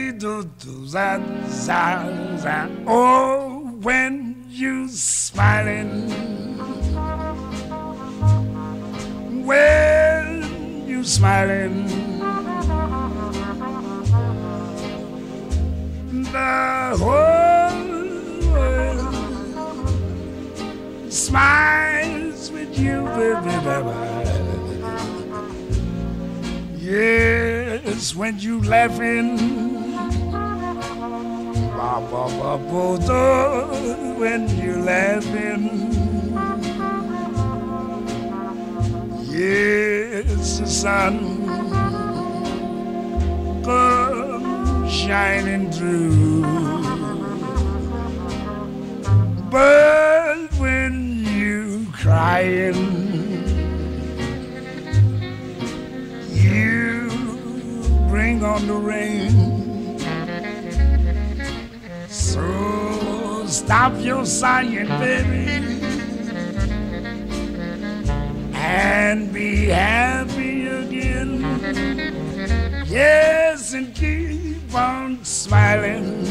Oh, when you smiling, when you smiling, the whole world smiles with you, baby. Yes, when you laughing, when you laughing, yes, the sun comes shining through. But when you crying, you bring on the rain. So stop your sighing, baby, and be happy again. Yes, and keep on smiling.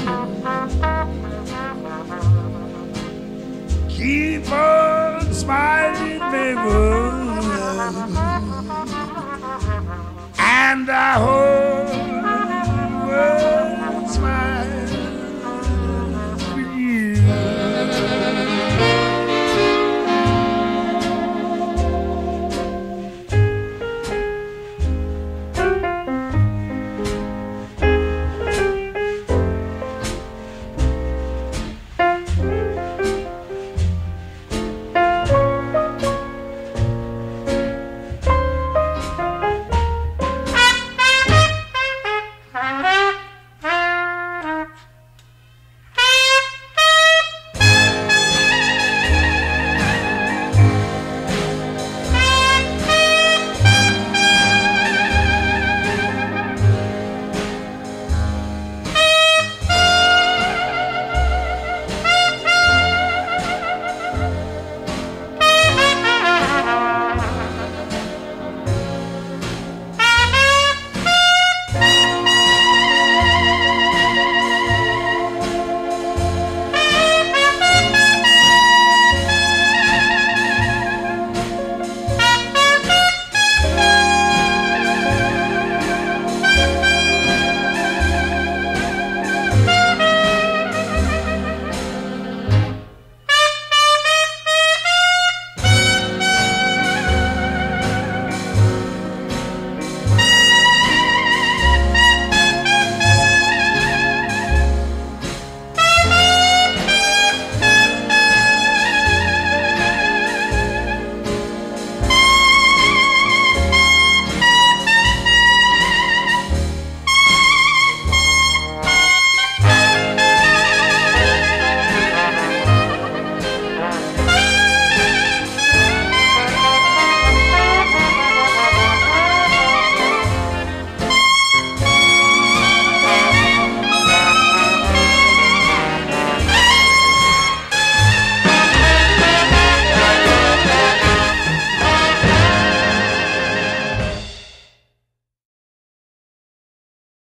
Keep on smiling, baby. And I hope